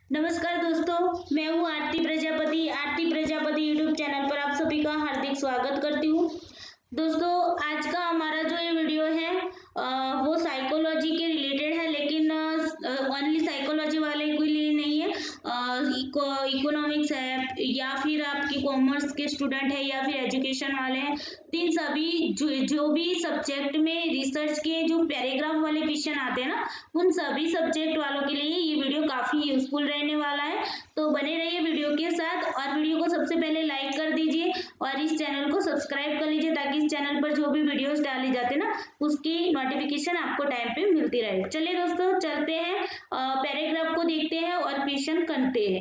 नमस्कार दोस्तों, मैं हूँ आरती प्रजापति यूट्यूब चैनल पर आप सभी का हार्दिक स्वागत करती हूँ। दोस्तों, आज का हमारा जो ये वीडियो है वो साइकोलॉजी के रिलेटेड है, लेकिन ओनली साइकोलॉजी वाले के लिए नहीं है। इकोनॉमिक्स है या फिर आपकी कॉमर्स के स्टूडेंट है या फिर एजुकेशन वाले हैं, तीन सभी जो भी सब्जेक्ट में रिसर्च के जो पैराग्राफ वाले क्वेश्चन आते हैं ना, उन सभी सब्जेक्ट वालों के लिए ये वीडियो काफ़ी यूजफुल रहने वाला है। तो बने रहिए वीडियो के साथ और वीडियो को सबसे पहले लाइक कर दीजिए और इस चैनल को सब्सक्राइब कर लीजिए, ताकि इस चैनल पर जो भी वीडियोस डाले जाते हैं ना, उसकी नोटिफिकेशन आपको टाइम पे मिलती रहे। चलिए दोस्तों, चलते हैं पैराग्राफ को देखते हैं और क्वेश्चन करते हैं।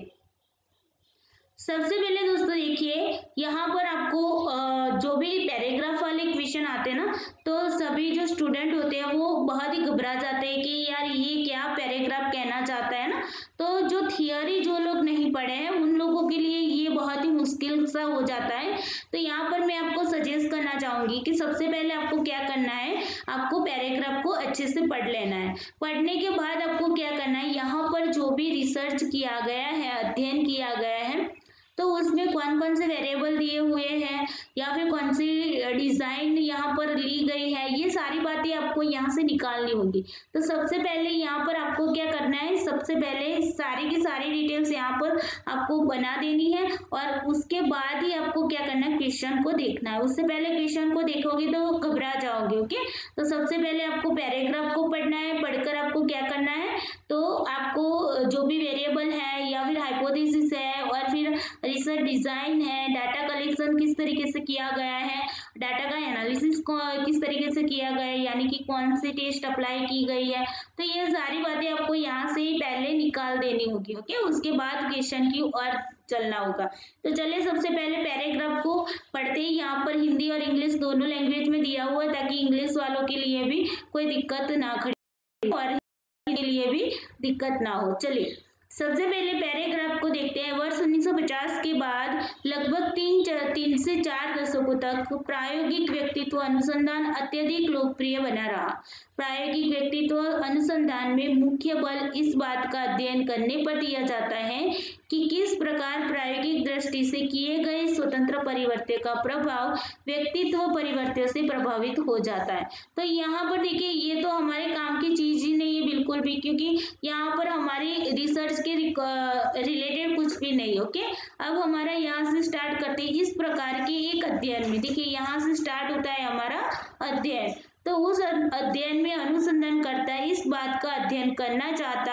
सबसे पहले दोस्तों देखिए, यहाँ पर आपको जो भी पैराग्राफ वाले क्वेश्चन आते हैं ना, तो सभी जो स्टूडेंट होते हैं वो बहुत ही घबरा जाते हैं कि यार ये क्या पैराग्राफ कहना चाहता है ना। तो जो थियरी जो लोग नहीं पढ़े हैं उन लोगों के लिए ये बहुत ही मुश्किल सा हो जाता है। तो यहाँ पर मैं आपको सजेस्ट करना चाहूंगी कि सबसे पहले आपको क्या करना है, आपको पैराग्राफ को अच्छे से पढ़ लेना है। पढ़ने के बाद आपको क्या करना है, यहाँ पर जो भी रिसर्च किया गया है, अध्ययन किया गया है, तो उसमें कौन कौन से वेरिएबल दिए हुए हैं या फिर कौन सी डिजाइन यहाँ पर ली गई है, ये सारी बातें आपको यहाँ से निकालनी होगी। तो सबसे पहले यहाँ पर आपको क्या करना है, सबसे पहले सारी की सारी डिटेल्स यहाँ पर आपको बना देनी है और उसके बाद ही आपको क्या करना है, क्वेश्चन को देखना है। उससे पहले क्वेश्चन को देखोगे तो घबरा जाओगे। ओके, तो सबसे पहले आपको पैराग्राफ को पढ़ना है। पढ़कर आपको क्या करना है, तो आपको जो भी वेरिएबल है या फिर हाइपोथेसिस है और फिर रिसर्च डिजाइन है, डाटा कलेक्शन किस तरीके से किया गया है, डाटा का एनालिसिस किस तरीके से किया गया है, यानी कि कौन सी टेस्ट अप्लाई की गई है, तो ये सारी बातें आपको यहाँ से ही पहले निकाल देनी होगी। ओके, उसके बाद क्वेश्चन की और चलना होगा। तो चलिए सबसे पहले पैराग्राफ को पढ़ते ही, यहाँ पर हिंदी और इंग्लिश दोनों लैंग्वेज में दिया हुआ है, ताकि इंग्लिश वालों के लिए भी कोई दिक्कत ना खड़ी और हिंदी के लिए भी दिक्कत ना हो। चलिए सबसे पहले पैराग्राफ को देखते हैं। वर्ष 1950 के बाद लगभग तीन से चार दशकों तक प्रायोगिक व्यक्तित्व अनुसंधान अत्यधिक लोकप्रिय बना रहा। प्रायोगिक व्यक्तित्व अनुसंधान में मुख्य बल इस बात का अध्ययन करने पर दिया जाता है कि किस प्रकार प्रायोगिक दृष्टि से किए गए स्वतंत्र परिवर्तन का प्रभाव व्यक्तित्व परिवर्तन से प्रभावित हो जाता है। तो यहाँ पर देखिए, ये तो हमारे काम की चीज ही नहीं है बिल्कुल भी, क्योंकि यहाँ पर हमारी रिसर्च के रिलेटेड कुछ भी नहीं। ओके, अब हमारा यहाँ से स्टार्ट करते हैं इस प्रकार के एक अध्ययन में। देखिए यहाँ से स्टार्ट होता है हमारा अध्ययन। तो उस अध्ययन में अनुसंधान करता है इस बात का अध्ययन करना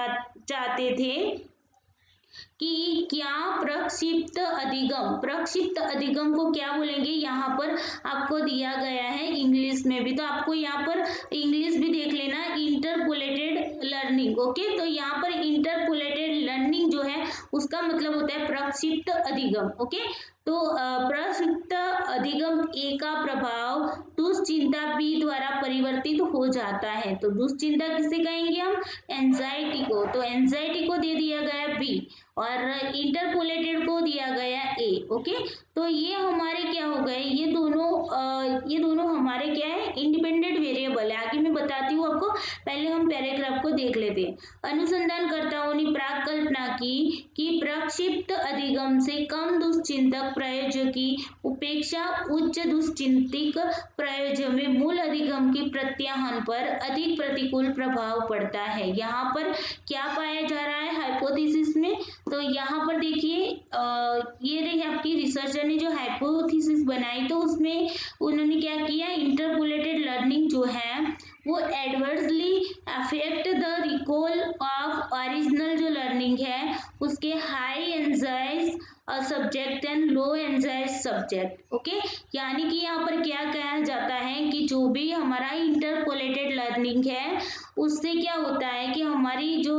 चाहते थे कि क्या प्रक्षिप्त अधिगम को क्या बोलेंगे, यहाँ पर आपको दिया गया है इंग्लिश में भी, तो आपको यहाँ पर इंग्लिश भी देख लेना, इंटरपोलेटेड लर्निंग। ओके, तो यहाँ पर इंटरपोलेटेड लर्निंग जो है उसका मतलब होता है प्रक्षिप्त अधिगम। ओके, तो प्रक्षिप्त अधिगम ए का प्रभाव दुश्चिंता बी द्वारा परिवर्तित हो जाता है। तो दुश्चिंता किसे कहेंगे हम, एंजाइटी को, तो एंजाइटी को दे दिया गया बी और इंटरपोलेटेड को दिया गया ए। ओके, तो ये हमारे क्या हो गए, ये दोनों हमारे क्या है, इंडिपेंडेंट वेरिएबल है। आगे मैं बताती हूँ आपको, पहले हम पैराग्राफ को देख लेते हैं। अनुसंधानकर्ताओं ने प्राक कल्पना की कि प्रक्षिप्त अधिगम से कम दुश्चिंतक प्रयोज्य की उपेक्षा उच्च दुश्चिंतिक प्रयोज्य में मूल अधिगम की प्रत्याहन पर अधिक प्रतिकूल प्रभाव पड़ता है। यहाँ पर क्या पाया जा रहा है हाइपोथेसिस में, तो यहाँ पर देखिए ये रही आपकी रिसर्चर ने जो हाइपोथेसिस बनाई, तो उसमें उन्होंने क्या किया, इंटरपोलेटेड लर्निंग जो है वो adversely affect the recall of original जो लर्निंग है उसके high anxious subject and low anxious subject. Okay, यानी कि यहाँ पर क्या कहा जाता है कि जो भी हमारा इंटरपोलेटेड लर्निंग है उससे क्या होता है कि हमारी जो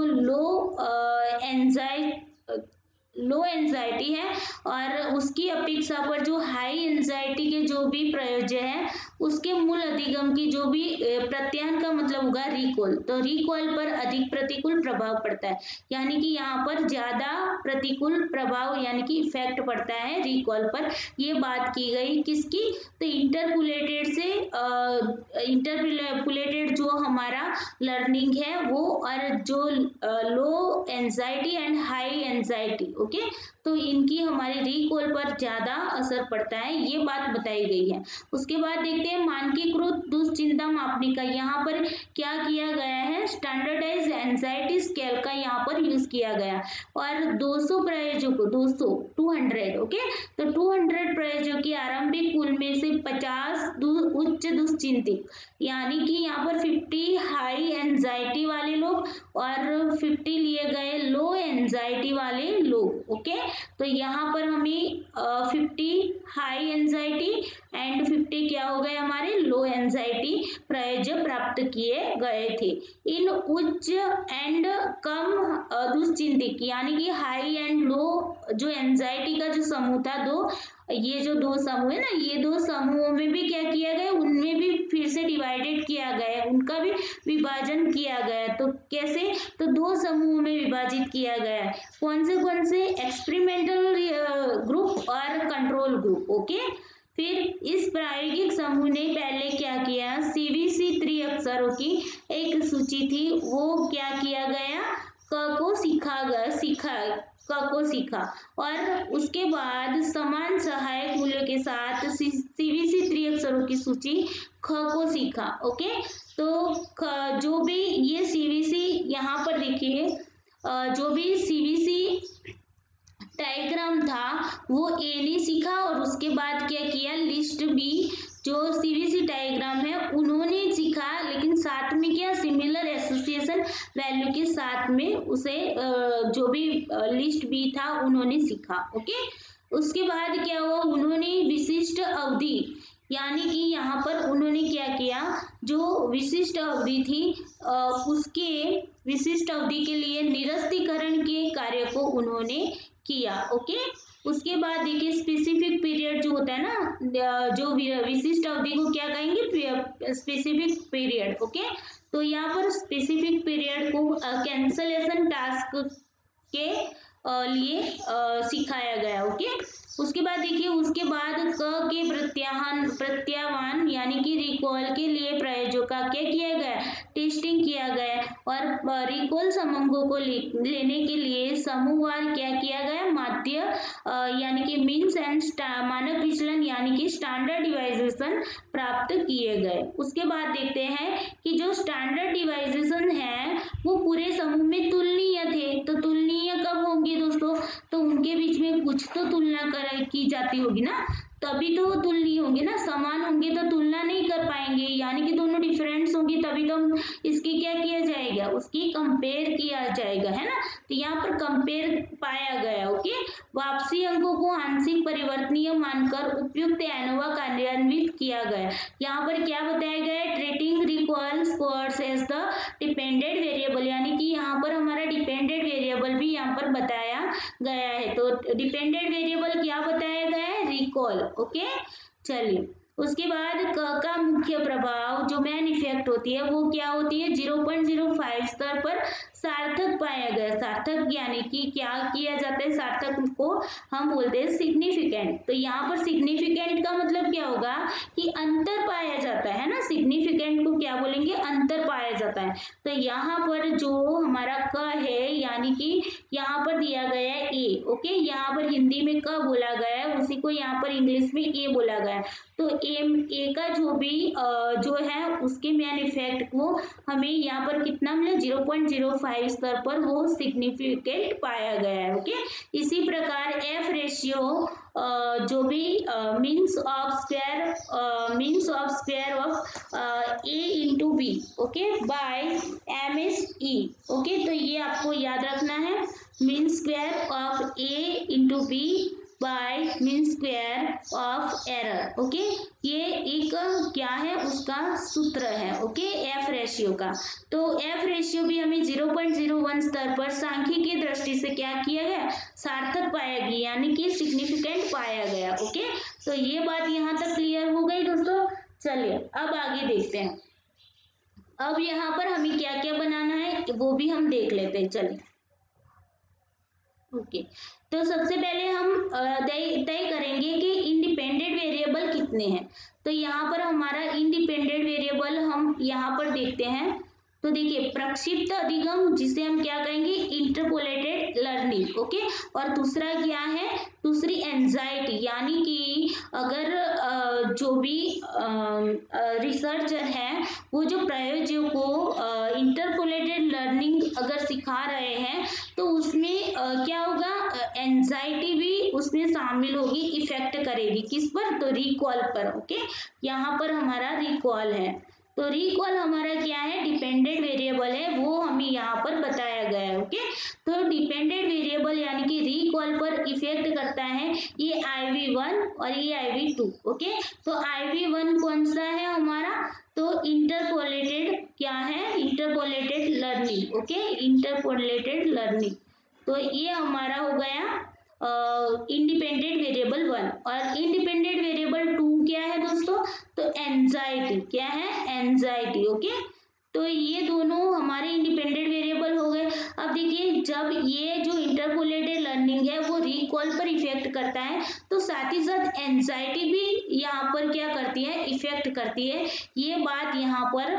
लो एंजाइटी है और उसकी अपेक्षा पर जो हाई एंजाइटी के जो भी प्रयोज्य है उसके मूल अधिगम की जो भी प्रत्यायन का मतलब होगा रिकॉल, तो रिकॉल पर अधिक प्रतिकूल प्रभाव पड़ता है, यानी कि यहाँ पर ज्यादा प्रतिकूल प्रभाव यानी कि इफेक्ट पड़ता है रिकॉल पर। ये बात की गई किसकी, तो इंटरपुलेटेड से इंटरपुलेटेड जो हमारा लर्निंग है वो, और जो low anxiety and high anxiety, okay, तो इनकी हमारे रिकॉल पर ज्यादा असर पड़ता है, ये बात बताई गई है। उसके बाद देखते हैं मानकीकृत दुश्चिंता मापने का। यहाँ पर क्या किया गया है, स्टैंडर्डाइज एंजाइटी स्केल का यहाँ पर यूज किया गया, और 200 प्रायोजकों 200 ओके, तो 200 प्रायोजकों की आरंभिक कुल में से 50 उच्च दुश्चिंतित, यानी कि यहाँ पर 50 हाई एंजाइटी वाले लोग और 50 लिए गए लो एंजाइटी वाले लोग, ओके। तो यहाँ पर हमें 50 हाई एंजाइटी एंड 50 क्या हो गए हमारे लो एंजाइटी प्रायोजक प्राप्त किए गए थे। इन उच्च एंड कम दुश्चिंतित यानी कि हाई एंड लो जो एंजाइटी का जो समूह था, ये जो दो समूह है ना, ये दो समूहों में भी क्या किया गया, उनमें भी फिर से डिवाइडेड किया गया, उनका भी विभाजन किया गया। तो कैसे, तो दो समूहों में विभाजित किया गया। कौन से एक्सपेरिमेंटल ग्रुप और कंट्रोल ग्रुप, ओके। फिर इस प्रायोगिक समूह ने पहले क्या किया, सीवीसी त्रिअक्षरों की एक सूची थी, वो क्या किया गया, क को क को सीखा, और उसके बाद समान सहायक मूल्यों के साथ सीवीसी त्रिअक्षरों की सूची ख को सीखा, ओके। तो जो भी ये सीवीसी यहाँ पर देखिए, जो भी सीवीसी डायग्राम था वो ए ने सीखा, और उसके बाद क्या किया, लिस्ट बी जो सीवीसी डायग्राम है उन्होंने सीखा, लेकिन साथ में क्या, सिमिलर एसोसिएशन वैल्यू के साथ में उसे जो भी लिस्ट बी था उन्होंने सीखा, ओके। उसके बाद क्या हुआ, उन्होंने विशिष्ट अवधि, यानी कि यहाँ पर उन्होंने क्या किया, जो विशिष्ट अवधि थी उसके विशिष्ट अवधि के लिए निरस्तीकरण के कार्य को उन्होंने किया, ओके। उसके बाद देखिए स्पेसिफिक पीरियड जो होता है ना, जो विशिष्ट अवधि को क्या कहेंगे, स्पेसिफिक पीरियड, ओके। तो यहाँ पर स्पेसिफिक पीरियड को कैंसलेशन टास्क के लिए सिखाया गया, ओके। उसके बाद देखिए, उसके बाद क के प्रत्यावान यानी कि रिकॉल के लिए प्रयोजकों का क्या किया गया, टेस्टिंग किया गया, और रिकॉल समूहों को लेने के लिए समूहवार क्या किया गया, माध्य यानी कि मीन्स एंड मानक विचलन यानी कि स्टैंडर्ड डिवाइजेशन प्राप्त किए गए। उसके बाद देखते हैं कि जो स्टैंडर्ड डिवाइजेशन है वो पूरे समूह में तुलनीय थे। तो तुलनीय कब होंगे दोस्तों, तो उनके बीच में कुछ तो तुलना की जाती होगी ना, तभी तो वो तुलनीय होंगे ना, समान होंगे तो तुलना नहीं कर पाएंगे, यानी कि दोनों डिफरेंस होंगी तभी तो इसकी क्या किया जाएगा, उसकी कंपेयर किया जाएगा, है ना। तो यहाँ पर कंपेयर पाया गया, ओके। वापसी अंकों को आंशिक परिवर्तनीय मानकर उपयुक्त एनोवा कार्यान्वित किया गया। यहाँ पर क्या बताया गया है, treating recall scores as the dependent variable, यानी कि यहाँ पर हमारा डिपेंडेंट वेरिएबल भी यहाँ पर बताया गया है। तो डिपेंडेंट वेरिएबल क्या बताया गया है, रिकॉल, ओके। चलिए, उसके बाद क का मुख्य प्रभाव जो मेन इफेक्ट होती है वो क्या होती है, 0.05 स्तर पर सार्थक पाया गया। सार्थक यानी कि क्या किया जाता है, सार्थक को हम बोलते हैं सिग्निफिकेंट। तो यहाँ पर सिग्निफिकेंट का मतलब क्या होगा कि अंतर पाया जाता है ना, सिग्निफिकेंट को क्या बोलेंगे, अंतर पाया जाता है। तो यहाँ पर जो हमारा क है, यानी कि यहाँ पर दिया गया है ए, ओके, यहाँ पर हिंदी में क बोला गया है, उसी को यहाँ पर इंग्लिश में ए बोला गया है। तो ए का जो भी जो है उसके मेन इफेक्ट को हमें यहाँ पर कितना मिला, 0.05 स्तर पर वो सिग्निफिकेंट पाया गया है, ओके। इसी प्रकार एफ रेशियो जो भी means of square of A into B, okay, by M S E, okay. तो ये आपको याद रखना है, mean square of A into B by mean square of error, okay. ये एक क्या है, उसका सूत्र है, ओके, एफ रेशियो का। तो एफ रेशियो भी हमें 0.01 स्तर पर सांख्यिकीय दृष्टि से क्या किया गया, सार्थक पाया गया, यानी कि सिग्निफिकेंट पाया गया, ओके। तो ये बात यहाँ तक क्लियर हो गई दोस्तों। चलिए अब आगे देखते हैं। अब यहाँ पर हमें क्या क्या बनाना है वो भी हम देख लेते हैं। चलिए ओके, तो सबसे पहले हम तय करेंगे कि इंडिपेंडेंट वेरिएबल कितने हैं। तो यहाँ पर हमारा इंडिपेंडेंट वेरिएबल हम यहाँ पर देखते हैं। तो देखिए प्रक्षिप्त अधिगम, जिसे हम क्या कहेंगे इंटरपोलेटेड लर्निंग, ओके। और दूसरा क्या है, दूसरी एंजाइटी, यानी कि अगर जो भी रिसर्चर है वो जो प्रायोजक को इंटरपोलेटेड लर्निंग अगर सिखा रहे हैं तो उसमें क्या होगा, एंजाइटी भी उसमें शामिल होगी, इफेक्ट करेगी किस पर, तो रिकॉल पर, ओके। यहाँ पर हमारा रिकॉल है, तो रिकॉल हमारा क्या है, डिपेंडेंट वेरिएबल है, वो हमें यहाँ पर बताया गया है, ओके। तो डिपेंडेंट वेरिएबल यानी कि रिकॉल पर इफेक्ट करता है ये IV1 और ये IV2, ओके। तो IV1 कौन सा है हमारा, तो इंटरपोलेटेड क्या है, interpolated learning, okay, interpolated learning. तो ये हमारा हो गया इंडिपेंडेंट वेरिएबल 1। और इंडिपेंडेंट वेरिएबल 2 क्या है दोस्तों, तो एंजाइटी, क्या है, एंजाइटी, ओके। तो ये दोनों हमारे इंडिपेंडेंट वेरिएबल हो गए। अब देखिए जब ये जो इंटरपोलेटेड लर्निंग है वो रिकॉल पर इफेक्ट करता है तो साथ ही साथ एंजाइटी भी यहाँ पर क्या करती है, इफेक्ट करती है, ये बात यहाँ पर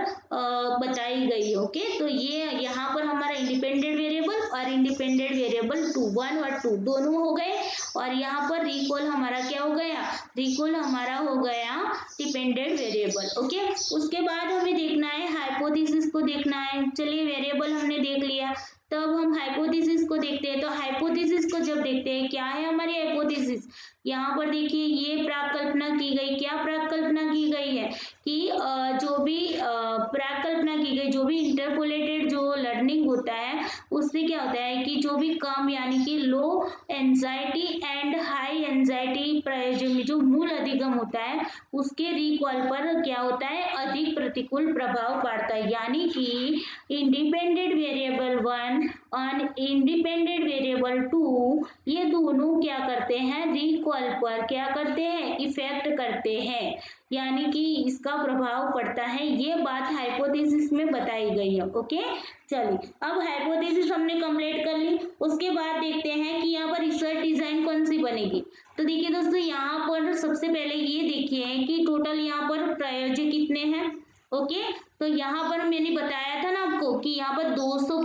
बताई गई है, ओके। तो ये यहाँ पर हमारा इंडिपेंडेंट वेरिएबल और इंडिपेंडेंट वेरिएबल 2, 1 और 2 दोनों हो गए। और यहाँ पर रिकॉल हमारा क्या हो गया, रिकॉल हमारा हो गया डिपेंडेंट वेरिएबल, ओके। उसके बाद हमें देखना है हाइपोथेसिस को देखना है। चलिए वेरिएबल हमने देख लिया, तब हम हाइपोथेसिस को देखते हैं। तो हाइपोथेसिस को जब देखते हैं, क्या है हमारी हाइपोथेसिस, यहाँ पर देखिए ये प्राकल्पना की गई, क्या प्राकल्पना की गई है कि जो भी प्राकल्पना की गई, जो भी इंटरपोलेटेड जो लर्निंग होता है उससे क्या होता है कि जो भी कम यानी कि low anxiety and high anxiety प्रायोजक में जो मूल अधिगम होता है उसके रिकॉल पर क्या होता है, अधिक प्रतिकूल प्रभाव पड़ता है। यानी कि इंडिपेंडेंट वेरिएबल 1 और इंडिपेंडेंट वेरिएबल 2 ये दोनों क्या करते हैं, रिकॉल पर क्या करते हैं, इफेक्ट करते हैं, यानी कि इसका प्रभाव पड़ता है। ये बात हाइपोथेसिस में बताई गई है, ओके। चलिए अब हाइपोथेसिस हमने कंप्लीट कर ली, उसके बाद देखते हैं कि यहाँ पर रिसर्च डिजाइन कौन सी बनेगी। तो देखिए दोस्तों यहाँ पर सबसे पहले ये देखिए कि टोटल यहाँ पर प्रायोजक कितने हैं, ओके। तो यहाँ पर मैंने बताया था ना आपको कि यहाँ पर 200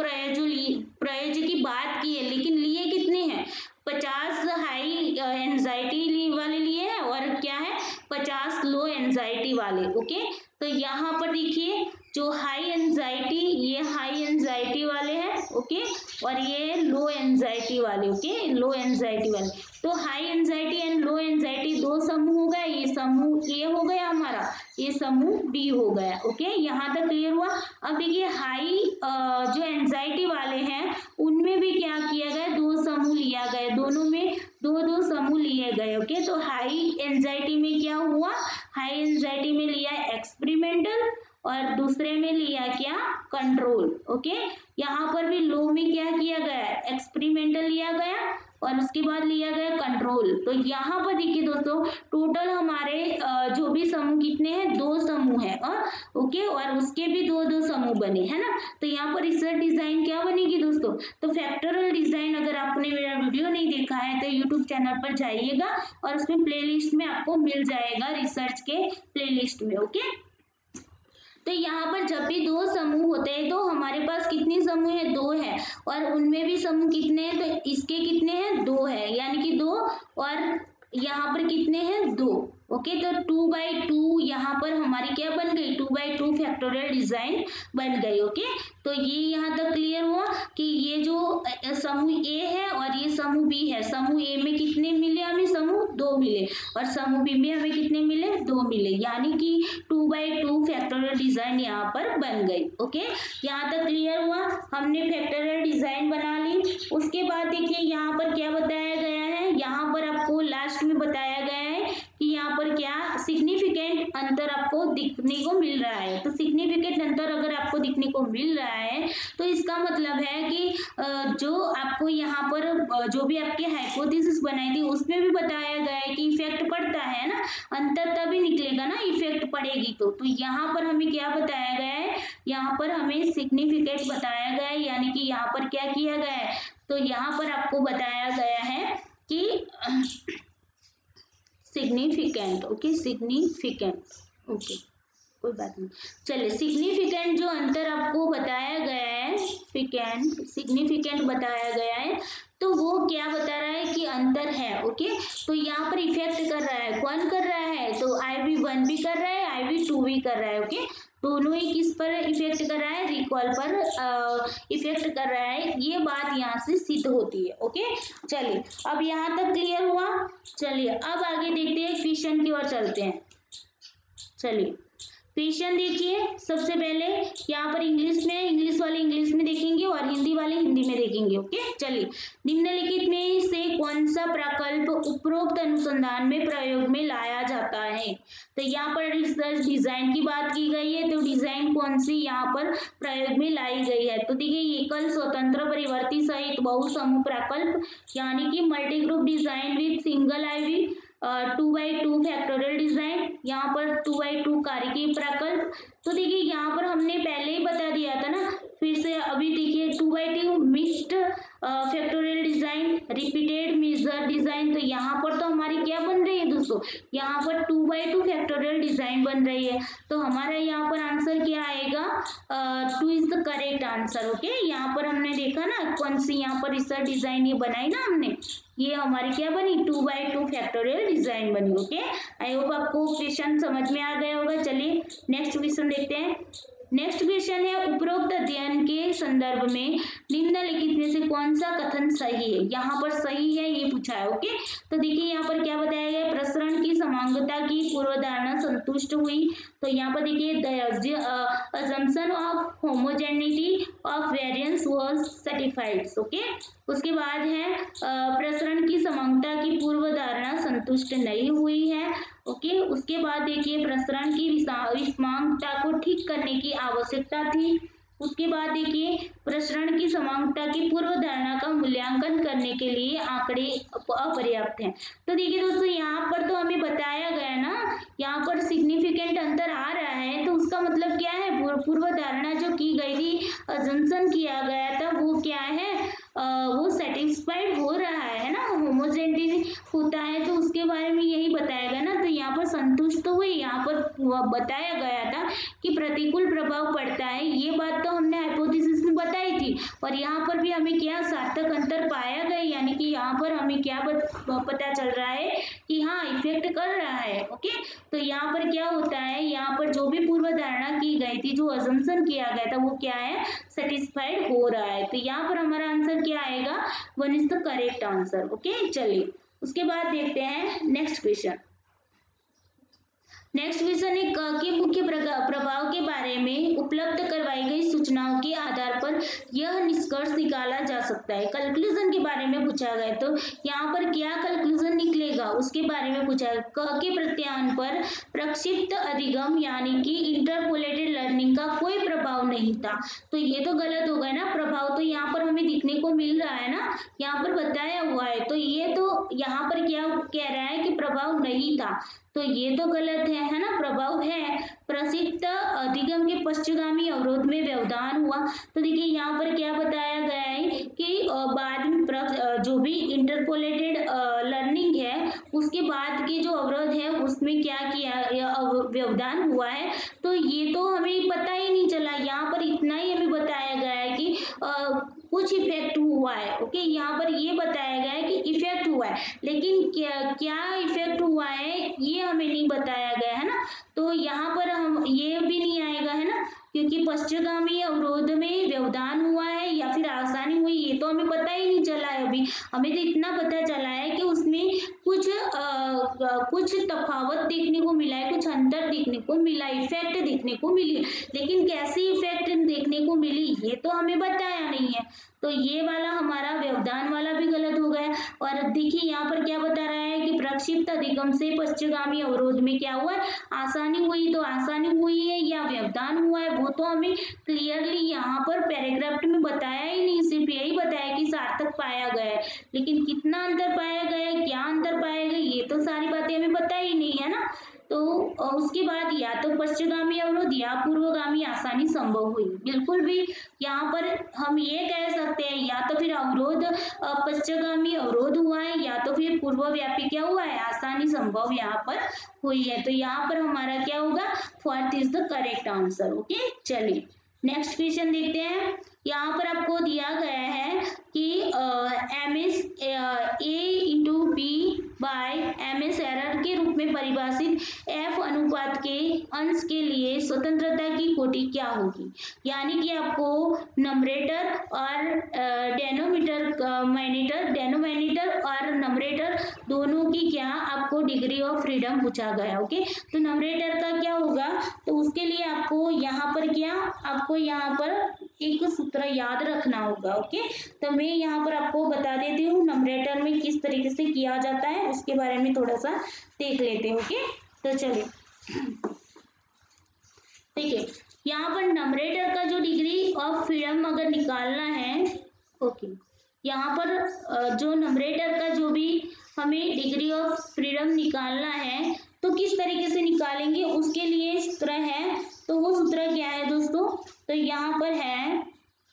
प्रायोजक की बात की है, लेकिन लिए कितने हैं, 50 हाई एंजाइटी वाले लिए हैं और क्या है 50 लो एंजाइटी वाले, ओके। तो यहाँ पर देखिए जो हाई एंजाइटी, ये हाई एंजाइटी वाले हैं, ओके, और ये लो एंजाइटी वाले, ओके, लो एंजाइटी वाले। तो high anxiety and low anxiety दो समूह हो गए, ये समूह ए हो गया हमारा, ये समूह बी हो गया, ओके। यहाँ तक क्लियर हुआ। अब देखिए हाई जो एंजाइटी वाले हैं उनमें भी क्या किया गया, दो समूह लिया गया, दोनों में दो दो समूह लिए गए, ओके। तो हाई एंजाइटी में क्या हुआ, हाई एंजाइटी में लिया एक्सपेरिमेंटल और दूसरे में लिया क्या, कंट्रोल, ओके। यहाँ पर भी लो में क्या किया गया, एक्सपेरिमेंटल लिया गया और उसके बाद लिया गया कंट्रोल। तो यहाँ पर देखिए दोस्तों टोटल हमारे जो भी समूह कितने हैं, 2 समूह है, ओके, और उसके भी 2-2 समूह बने, है ना। तो यहाँ पर रिसर्च डिजाइन क्या बनेगी दोस्तों, तो फैक्टोरियल डिजाइन। अगर आपने मेरा वीडियो नहीं देखा है तो यूट्यूब चैनल पर जाइएगा और उसमें प्लेलिस्ट में आपको मिल जाएगा, रिसर्च के प्लेलिस्ट में, ओके। तो यहाँ पर जब भी 2 समूह होते हैं तो हमारे पास कितनी समूह है, 2 है, और उनमें भी समूह कितने हैं, तो इसके कितने हैं, 2 है, यानी कि 2, और यहाँ पर कितने हैं, 2, ओके। तो 2/2 यहाँ पर हमारी क्या बन गई, 2/2 फैक्टोरियल डिजाइन बन गई, ओके। तो ये यहाँ तक क्लियर हुआ कि ये जो समूह ए है और ये समूह बी है, समूह ए में कितने मिले हमें, समूह 2 मिले, और समूह बी में हमें कितने मिले, 2 मिले, यानी कि 2/2 फैक्टोरियल डिजाइन यहाँ पर बन गई, ओके। यहाँ तक क्लियर हुआ, हमने फैक्टोरियल डिजाइन बना ली। उसके बाद देखिए यहाँ पर क्या बताया गया है, यहाँ पर आपको लास्ट में बताया गया है कि यहाँ पर क्या सिग्निफिकेंट अंतर आपको दिखने को मिल रहा है। तो सिग्निफिकेंट अंतर अगर आपको दिखने को मिल रहा है तो इसका मतलब है कि जो आपको यहाँ पर जो भी आपकी हाइपोथेसिस बनाई थी उसमें भी बताया गया है कि इफेक्ट पड़ता है ना, अंतर तभी निकलेगा ना इफेक्ट पड़ेगी तो यहाँ पर हमें क्या बताया गया है, यहाँ पर हमें सिग्निफिकेंट बताया गया है, यानी कि यहाँ पर क्या किया गया है, तो यहाँ पर आपको बताया गया है कि सिग्निफिकेंट, ओके सिग्निफिकेंट, ओके कोई बात नहीं। चलिए सिग्निफिकेंट जो अंतर आपको बताया गया है, सिग्निफिकेंट बताया गया है, तो वो क्या बता रहा है कि अंतर है। ओके तो यहाँ पर इफेक्ट कर रहा है, कौन कर रहा है, तो IV1 भी कर रहा है, IV2 भी कर रहा है। ओके दोनों ही किस पर इफेक्ट कर रहा है, रिकॉल पर इफेक्ट कर रहा है, ये बात यहाँ से सिद्ध होती है। ओके चलिए अब यहाँ तक क्लियर हुआ। चलिए अब आगे देखते हैं, क्वेश्चन की ओर चलते हैं। चलिए क्वेश्चन देखिए, सबसे पहले यहाँ पर इंग्लिश में, इंग्लिश वाले इंग्लिश में देखेंगे और हिंदी वाले हिंदी में देखेंगे। ओके चलिए, निम्नलिखित में से कौन सा प्रकल्प उपरोक्त अनुसंधान में प्रयोग में लाया जाता है। तो यहाँ पर रिसर्च डिजाइन की बात की गई है, तो डिजाइन कौन सी यहाँ पर प्रयोग में लाई गई है, तो देखिए एकल स्वतंत्र परिवर्ती सहित बहुसमूह प्रकल्प, यानी कि multi group design with single IV 2x2 factorial design, यहाँ पर 2x2 कार्यकीय प्रकल्प। तो देखिए यहाँ पर हमने पहले ही बता दिया था ना, फिर से अभी देखिए 2x2 mixed factorial design, repeated measure design. तो यहाँ पर तो हमारी क्या बन रही है दोस्तों, यहाँ पर 2x2 फैक्टोरियल डिजाइन बन रही है। तो हमारा यहाँ पर आंसर क्या आएगा, 2 is the correct answer. Okay यहाँ पर हमने देखा ना कौन सी यहाँ पर रिसर्च डिजाइन ये बनाई ना हमने, ये हमारी क्या बनी, 2x2 फैक्टोरियल डिजाइन बनी। ओके आई होप आपको क्वेश्चन समझ में आ गया होगा। चलिए नेक्स्ट क्वेश्चन देखते हैं। नेक्स्ट क्वेश्चन है, उपरोक्त अध्ययन के संदर्भ में निम्नलिखित में से कौन सा कथन सही है, यहाँ पर सही है ये पूछा है। ओके तो देखिए यहाँ पर क्या बताया गया, प्रसरण की समांगता की पूर्वधारणा संतुष्ट हुई। तो यहाँ पर देखिए assumption of homogeneity of variance was satisfied। Okay उसके बाद है प्रसरण की समांगता की पूर्व धारणा संतुष्ट नहीं हुई है। ओके उसके बाद देखिए प्रसरण की विषमांगता को ठीक करने की आवश्यकता थी। उसके बाद देखिए प्रसरण की समांगता की पूर्व धारणा का मूल्यांकन करने के लिए आंकड़े अपर्याप्त हैं। तो देखिए दोस्तों यहाँ पर तो हमें बताया गया ना, यहाँ पर सिग्निफिकेंट अंतर आ रहा है, तो उसका मतलब क्या है, पूर्व धारणा जो की गई थी, अजम्पशन किया गया था, वो क्या है, वो सेटिस्फाइड हो रहा है ना, होमोजेनिटी होता है, तो उसके बारे में यही बताया गया ना। तो यहाँ पर संतुष्ट हुई, यहाँ पर बताया गया था कि प्रतिकूल प्रभाव पड़ता है, ये बात तो हमने हाइपोथेसिस में बताई थी, और यहाँ पर भी हमें क्या सार्थक अंतर पाया गया, यानी कि यहाँ पर हमें क्या पता चल रहा है कि हाँ इफेक्ट कर रहा है। ओके तो यहाँ पर क्या होता है, यहाँ पर जो भी पूर्व धारणा की गई थी, जो अजम्पशन किया गया था, वो क्या है, सेटिस्फाइड हो रहा है। तो यहाँ पर हमारा आंसर क्या आएगा, 1 is the correct answer. Okay चलिए उसके बाद देखते हैं नेक्स्ट क्वेश्चन। नेक्स्ट क्वेश्चन है, क के मुख्य प्रभाव के बारे में उपलब्ध करवाई गई सूचनाओं के आधार पर यह निष्कर्ष निकाला जा सकता है। कंक्लूजन के बारे में पूछा गया, तो यहाँ पर क्या कंक्लूजन निकलेगा उसके बारे में पूछा है। क के प्रत्यायन पर प्रक्षिप्त अधिगम यानी कि इंटरपोलेटेड लर्निंग का कोई प्रभाव नहीं था। तो ये तो गलत हो गया ना, प्रभाव तो यहाँ पर हमें दिखने को मिल रहा है ना, यहाँ पर बताया हुआ है, तो ये तो यहाँ पर क्या कह रहा है कि प्रभाव नहीं था, तो ये तो गलत है ना, प्रभाव है। प्रक्षिप्त अधिगम के पश्चगामी अवरोध में व्यवधान हुआ। तो देखिए यहाँ पर क्या बताया गया है कि बाद में जो भी इंटरपोलेटेड लर्निंग है उसके बाद के जो अवरोध है उसमें क्या किया, व्यवधान हुआ है। तो ये तो हमें पता ही नहीं चला, यहाँ पर इतना ही हमें बताया गया है कि कुछ इफेक्ट हुआ है। ओके यहाँ पर ये बताया गया है कि इफेक्ट हुआ है, लेकिन क्या इफेक्ट हुआ है ये हमें नहीं बताया गया है ना, तो यहाँ पर हम ये भी नहीं आएगा है ना, क्योंकि पश्चगामी अवरोध में व्यवधान हुआ है या फिर आसानी हुई, ये तो हमें पता ही नहीं चला है अभी हमें तो इतना पता चला है कि उसमें कुछ तफावत देखने को मिला है, कुछ अंतर देखने को मिला, इफेक्ट देखने को मिली, लेकिन कैसी इफेक्ट देखने को मिली ये तो हमें बताया नहीं है। तो ये वाला हमारा व्यवधान वाला भी गलत हो गया। और देखिए यहाँ पर क्या बता रहा है कि प्रक्षिप्त अधिगम से पश्चगामी अवरोध में क्या हुआ, आसानी हुई। तो आसानी हुई है या व्यवधान हुआ है वो तो हमें क्लियरली यहाँ पर पैराग्राफ में बताया ही नहीं, सिर्फ यही बताया कि सार्थक पाया गया है, लेकिन कितना अंतर पाया गया है, क्या अंतर पाया गया, ये तो सारी बातें हमें पता ही नहीं है ना। तो उसके बाद या तो पश्चगामी अवरोध या पूर्वगामी आसानी संभव हुई। बिल्कुल भी यहाँ पर हम ये कह सकते हैं या तो फिर अवरोध पश्चगामी अवरोध हुआ है या तो फिर पूर्वव्यापी क्या हुआ है, आसानी संभव यहाँ पर हुई है। तो यहाँ पर हमारा क्या होगा, fourth is the correct answer. Okay, चलिए नेक्स्ट क्वेश्चन देखते हैं। यहाँ पर आपको दिया गया है कि MS A into B by MS error के रूप में परिभाषित F अनुपात के अंश के लिए स्वतंत्रता की कोटि क्या होगी। यानी कि आपको नंबरेटर और डेनोमिनेटर और नंबरेटर दोनों की क्या आपको डिग्री ऑफ फ्रीडम पूछा गया। ओके, तो नंबरेटर का क्या होगा, तो उसके लिए आपको यहाँ पर एक सूत्र याद रखना होगा। ओके, तो मैं यहाँ पर आपको बता देती हूँ नंबरेटर में किस तरीके से किया जाता है, उसके बारे में थोड़ा सा देख लेते हैं। ओके, तो चलिए ठीक है, यहाँ पर नंबरेटर का जो डिग्री ऑफ फ्रीडम अगर निकालना है, ओके, यहाँ पर जो नंबरेटर का जो भी हमें डिग्री ऑफ फ्रीडम निकालना है तो किस तरीके से निकालेंगे, उसके लिए सूत्र है। तो वो सूत्र क्या है दोस्तों, तो यहाँ पर है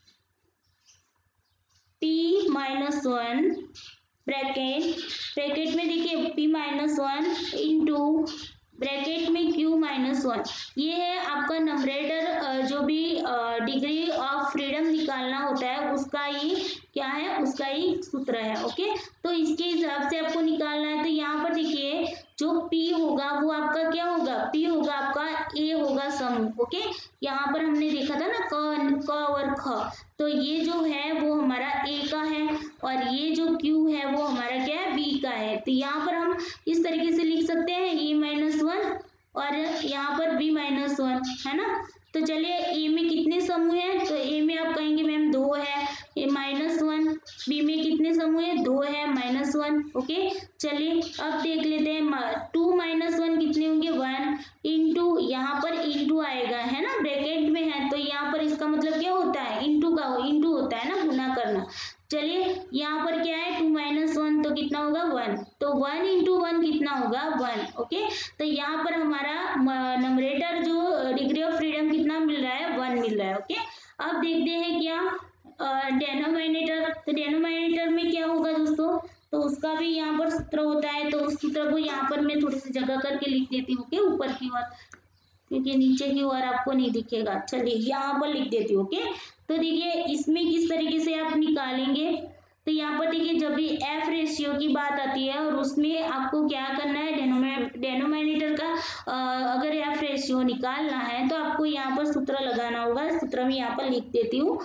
P-1 ब्रैकेट में देखिए P-1 इंटू ब्रैकेट में Q-1, ये है आपका नंबरेटर जो भी डिग्री ऑफ फ्रीडम निकालना होता है उसका ही क्या है, उसका ही सूत्र है। ओके, तो इसके हिसाब से आपको निकालना है। तो यहाँ पर देखिए जो P होगा वो आपका क्या होगा, P होगा आपका A होगा सम। ओके, यहाँ पर हमने देखा था ना क और ख, तो ये जो है वो हमारा A का है और ये जो Q है वो हमारा क्या है, B का है। तो यहाँ पर हम इस तरीके से लिख सकते हैं A-1 और यहाँ पर B-1 है ना। तो चलिए A में कितने समूह हैं, तो A में आप कहेंगे मैम 2 है, A-1, B में कितने समूह है, 2 है, -1। ओके, चलिए अब देख लेते हैं 2-1 कितने होंगे, 1 इंटू यहाँ पर इंटू आएगा है ना, ब्रैकेट में है तो यहाँ पर इसका मतलब क्या होता है, इंटू होता है ना, गुना करना। चलिए यहाँ पर क्या है 2-1 तो कितना होगा 1, तो 1 इंटू 1 कितना होगा 1। ओके, तो यहाँ पर हमारा नंबरेटर जो डिग्री ऑफ फ्रीडम कितना मिल रहा है, 1 मिल रहा है। ओके, अब देखते हैं क्या डेनोमिनेटर, तो डेनोमिनेटर में क्या होगा दोस्तों, तो उसका भी यहाँ पर सूत्र होता है। तो उस सूत्र को यहाँ पर मैं थोड़ी सी जगह करके लिख देती हूँ ओके, ऊपर की ओर, क्योंकि नीचे की ओर आपको नहीं दिखेगा। चलिए यहाँ पर लिख देती हूँ। ओके, तो देखिए इसमें किस तरीके से आप निकालेंगे, तो यहाँ पर देखिए जब भी एफ रेशियो की बात आती है और उसमें आपको क्या करना है, डेनोमिनेटर का अगर एफ रेशियो निकालना है तो आपको यहाँ पर सूत्र लगाना होगा। सूत्र में यहाँ पर लिख देती हूँ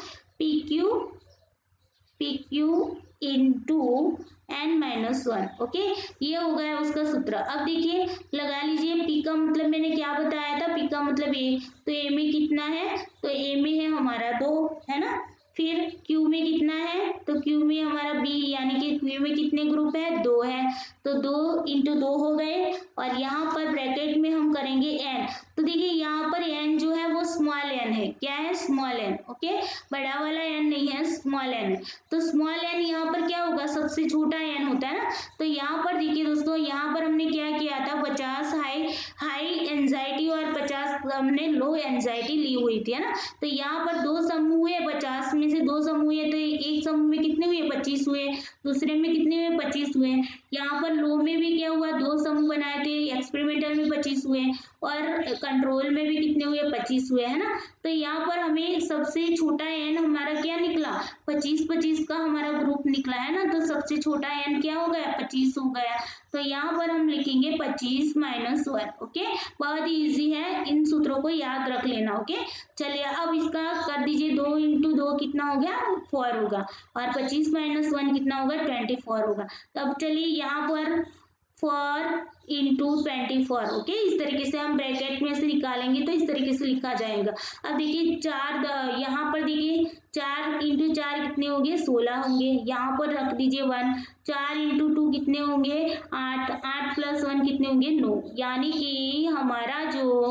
PQ इंटू N-1। ओके, ये हो गया उसका सूत्र। अब देखिए लगा लीजिए, P का मतलब मैंने क्या बताया था, P का मतलब A, तो A में कितना है, तो A में है हमारा 2 है ना। फिर Q में कितना है, तो Q में हमारा B, यानी कि Q में कितने ग्रुप है, 2 है, तो 2 इंटू 2 हो गए और यहाँ पर ब्रैकेट में हम करेंगे N। तो देखिए यहाँ पर N जो है वो स्मॉल n है, क्या है, स्मॉल n। ओके, बड़ा वाला n नहीं है, स्मॉल n है। तो स्मॉल n यहाँ पर क्या होगा, सबसे छोटा n होता है ना। तो यहाँ पर देखिए दोस्तों, यहाँ पर हमने क्या किया था, 50 हाई एंजाइटी और 50 हमने लो एंजाइटी ली हुई थी है ना। तो यहाँ पर 2 समूह है, 50 में से 2 समूह है, तो एक समूह में कितने हुए, 25 हुए, दूसरे में कितने हुए, 25 हुए। यहाँ पर लो में भी क्या हुआ, 2 समूह बनाए थे, एक्सपेरिमेंटल में 25 हुए और कंट्रोल में भी कितने हुए, 25 हुए है ना। तो यहाँ पर हमें सबसे छोटा n हमारा क्या निकला, 25 का हमारा ग्रुप निकला है ना। तो सबसे छोटा n क्या हो गया, 25 हो गया। तो यहाँ पर हम लिखेंगे 25-1। ओके, बहुत ही इजी है, इन सूत्रों को याद रख लेना। ओके, चलिए अब इसका कर दीजिए, 2 इंटू 2 कितना हो गया, 4 होगा। और 25 माइनस 1 कितना होगा 24 होगा। तो अब चलिए यहाँ पर 4 इंटू 24, ओके, इस तरीके से हम ब्रैकेट में से निकालेंगे तो इस तरीके से लिखा जाएगा। अब देखिए 4 यहाँ पर देखिए 4 इंटू 4 कितने होंगे 16 होंगे, यहाँ पर रख दीजिए 1, 4 इंटू 2 कितने होंगे 8, 8 प्लस 1 कितने होंगे 9, यानी कि हमारा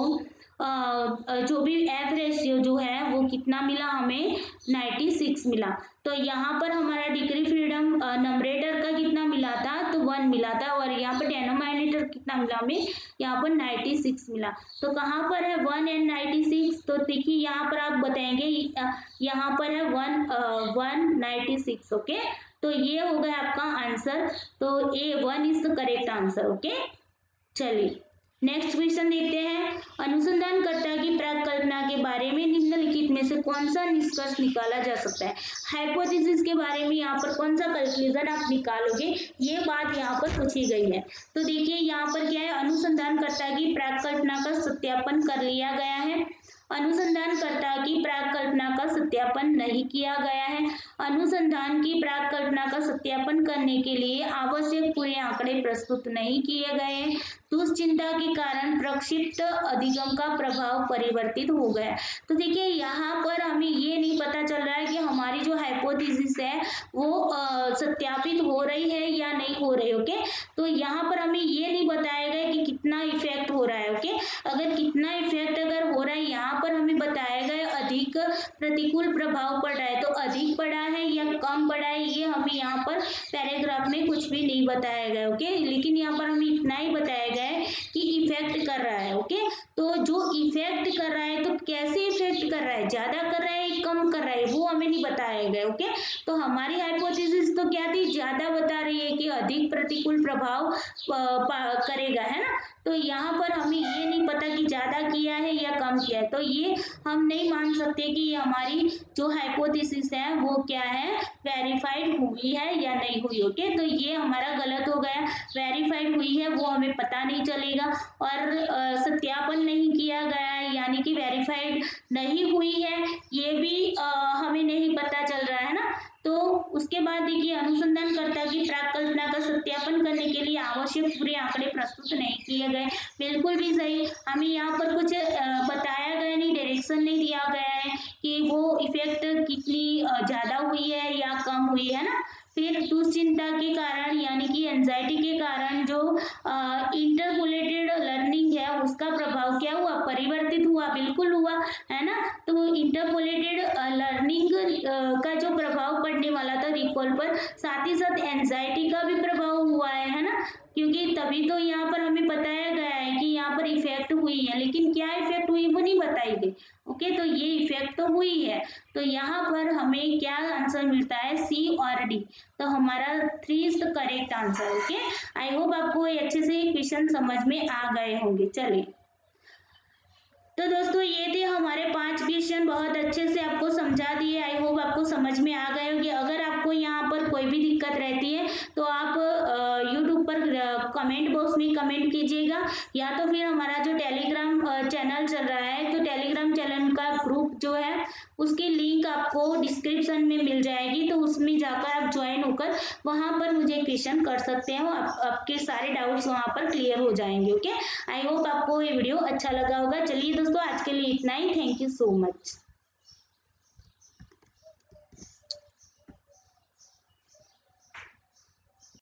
जो भी एफ रेशियो जो है वो कितना मिला हमें 96 मिला। तो यहाँ पर हमारा डिग्री फ्रीडम नंबरेटर का कितना मिला था तो 1 मिला था, और यहाँ पर डिनोमिनेटर कितना मिला हमें यहाँ पर 96 मिला। तो कहाँ पर है 1 एंड 96, तो देखिए यहाँ पर आप बताएंगे यहाँ पर है 196, ओके। तो ये हो गया आपका आंसर, तो A1 is the correct answer, okay. चलिए नेक्स्ट क्वेश्चन देखते हैं। अनुसंधानकर्ता की प्राकल्पना के बारे में निम्नलिखित में से कौन सा निष्कर्ष निकाला जा सकता है। हाइपोथेसिस के बारे में यहाँ पर कौन सा कंक्लूजन आप निकालोगे, ये बात यहाँ पर पूछी गई है। तो देखिए यहाँ पर क्या है, अनुसंधानकर्ता की प्राकल्पना का सत्यापन कर लिया गया है। अनुसंधानकर्ता की प्राकल्पना का सत्यापन नहीं किया गया है। अनुसंधान की प्राकल्पना का सत्यापन करने के लिए आवश्यक पूरे आंकड़े प्रस्तुत नहीं किए गए हैं। दुश्चिंता के कारण प्रक्षिप्त अधिगम का प्रभाव परिवर्तित हो गया। तो देखिए यहाँ पर हमें ये नहीं पता चल रहा है कि हमारी जो हाइपोथेसिस है वो सत्यापित हो रही है या नहीं हो रही, ओके। तो यहाँ पर हमें ये नहीं बताया गया कि कितना इफेक्ट हो रहा है, ओके। अगर कितना इफेक्ट अगर हो रहा है, यहाँ पर हमें बताया गया अधिक प्रतिकूल प्रभाव पड़ रहा है, तो अधिक पड़ा है या कम पड़ा है ये हमें यहाँ पर पैराग्राफ में कुछ भी नहीं बताया गया, ओके। लेकिन यहाँ पर हमें इतना ही बताया गया है कि इफेक्ट कर रहा है, ओके। तो जो इफेक्ट कर रहा है तो कैसे इफेक्ट कर रहा है, ज्यादा कर रहा है कम कर रहा है, वो हमें नहीं बताया गया, ओके। तो हमारी हाइपोथेसिस तो क्या थी, ज्यादा बता रही है कि अधिक प्रतिकूल प्रभाव करेगा, है ना। तो यहाँ पर हमें ये नहीं पता कि ज्यादा किया है या कम किया है, तो ये हम नहीं मान सकते कि हमारी जो हाइपोथेसिस है वो क्या है, वेरीफाइड हुई है या नहीं हुई, ओके। तो ये हमारा गलत हो गया, वेरीफाइड हुई है वो हमें पता नहीं चलेगा, और सत्यापन नहीं किया गया है यानी कि वेरीफाइड नहीं हुई है ये भी हमें नहीं पता चल रहा है ना। तो उसके बाद देखिए अनुसंधानकर्ता की प्राकल्पना का सत्यापन करने के लिए आवश्यक पूरे आंकड़े प्रस्तुत नहीं किए गए, बिल्कुल भी सही। हमें यहाँ पर कुछ बताया गया नहीं, डायरेक्शन नहीं दिया गया है कि वो इफेक्ट कितनी ज्यादा हुई है या कम हुई है ना। फिर दुश्चिंता के कारण यानी कि एंजाइटी के कारण जो इंटरपोलेटेड लर्निंग है उसका प्रभाव क्या हुआ, परिवर्तित हुआ, बिल्कुल हुआ, है ना। तो इंटरपोलेटेड लर्निंग का जो प्रभाव पड़ने वाला था रिकॉल पर, साथ ही साथ एंजाइटी का भी प्रभाव हुआ है ना, क्योंकि तभी तो यहाँ पर हमें बताया गया है कि यहाँ पर इफेक्ट हुई है, लेकिन क्या इफेक्ट हुई वो नहीं बताई गई, ओके। तो ये इफेक्ट तो हुई है, तो यहाँ पर हमें क्या आंसर मिलता है, सी और डी। तो हमारा 3 is the correct answer, okay. I hope आपको अच्छे से क्वेश्चन समझ में आ गए होंगे। चलिए तो दोस्तों ये थे हमारे 5 क्वेश्चन, बहुत अच्छे से आपको समझा दिए, आई होप आपको समझ में आ गए होंगे। अगर आपको यहाँ पर कोई भी दिक्कत रहती है तो आप यूट्यूब पर कमेंट बॉक्स में कमेंट कीजिएगा, या तो फिर हमारा जो टेलीग्राम चैनल चल रहा है, तो टेलीग्राम चैनल का ग्रुप जो है उसकी लिंक आपको डिस्क्रिप्शन में मिल जाएगी, तो उसमें जाकर आप ज्वाइन होकर वहाँ पर मुझे क्वेश्चन कर सकते हो, आपके सारे डाउट्स वहाँ पर क्लियर हो जाएंगे, ओके। आई होप आपको ये वीडियो अच्छा लगा होगा। चलिए दोस्तों आज के लिए इतना ही, थैंक यू सो मच।